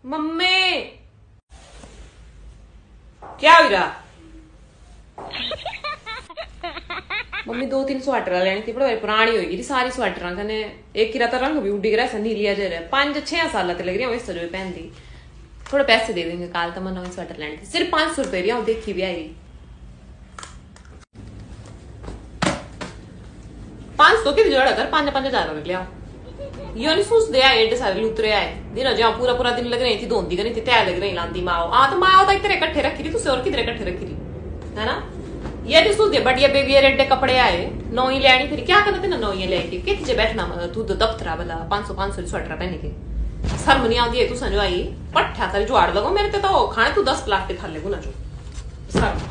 Mummy क्या हो रहा? मम्मी 2-3 स्वेटर लेनी थी, बड़ी पुरानी होगी सारी स्वेटर कने एक की रात रंग भी उड़ी गया नीलिया जरा 5-6 साल लग रही है जो पहनती। थोड़े पैसे दे देंगे काल तो मैं नवी स्वेटर लेनी थी, सिर्फ 500 रुपए रही देखी भी आई 500 की जोड़ा कर 5-5 हजार लिया यो नहीं सोच दे आए एडे सारे लूतरे आए दिन जहाँ पूरा दिन लग रही थी धोंदी करनी थी तय लग रही लांदी माओ तो माओ तो तेरे इकट्ठे रखी थी और किधर इकट्ठे रखी थी है ना। ये नहीं सोच दे बढ़िया बेबी एडे कपड़े आए नौई लेनी फिर क्या करना तेना नौई लेके कितने बैठना तू दफ्तरा वाला 500 स्वेटर पहने के शर्म नहीं आती है तू संजो आई पट्ठा कर जुआड़ लगो मेरे तो खाने तू 10 लाख के खा ले गुना जो शर्म।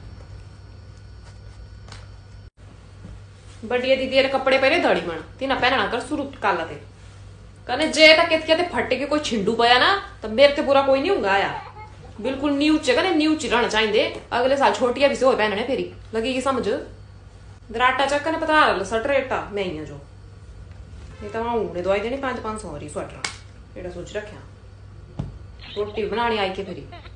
बढ़िया दीदी कपड़े पहले धड़ी मन तीना पहनना कर शुरू काला थे कने जे तक कहते फटे के कोई छिंडू पाया ना तो मेरे ते बुरा कोई नहीं होगा आया बिल्कुल न्यू कने न्यू रहना चाहिए अगले साल छोटिया भी से हो पहनने फेरी लगेगी समझ दराटा चक्कर ने पता सट रेटा मैं ही जो ये तो वहां दवाई देनी 500 स्वेटर सोच रखा रोटी बनानी आई के फेरी।